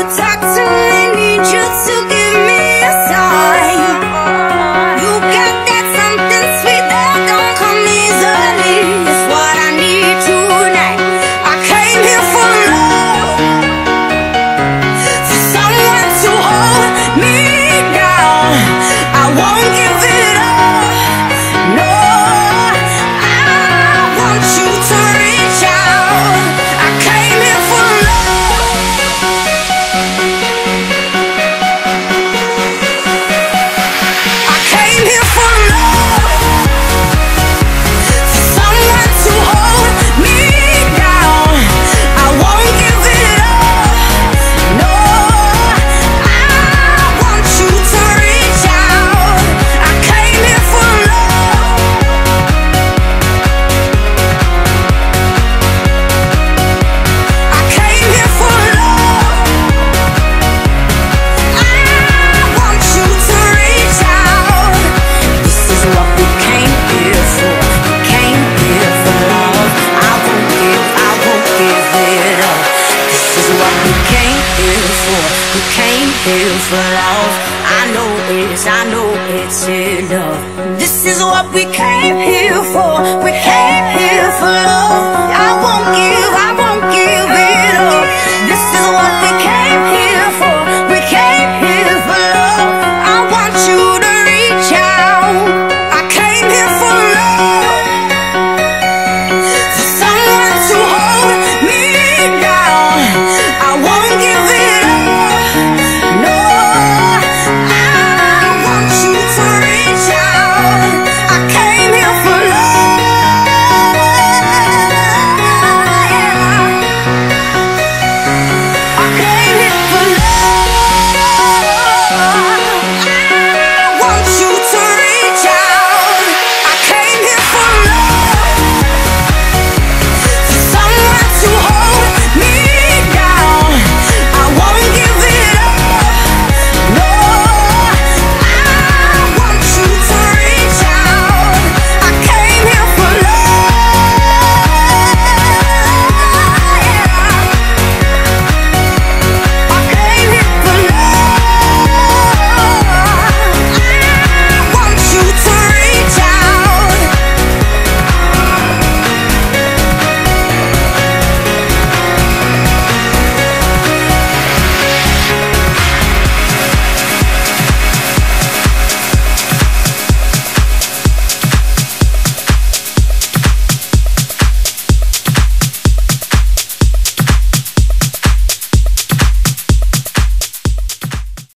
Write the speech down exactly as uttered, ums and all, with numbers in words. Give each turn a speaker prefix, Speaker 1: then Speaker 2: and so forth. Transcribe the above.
Speaker 1: talk to me, need you to give me a sign. You got that something sweet that don't come easily. It's what I need tonight. I came here for love, for someone to hold me down. I won't give it up, no. I want you to reach out. I came here for love. I came here for love, for someone to hold me down. I won't give it up, no. I want you to reach out. I came here for love. I came here for love. I want you to reach out. This is what we came here for. We came here for love. I won't give, I won't give it up. This is what we came here for. We came here for love. I know it's, I know it's enough. This is what we came here for. We came here for love.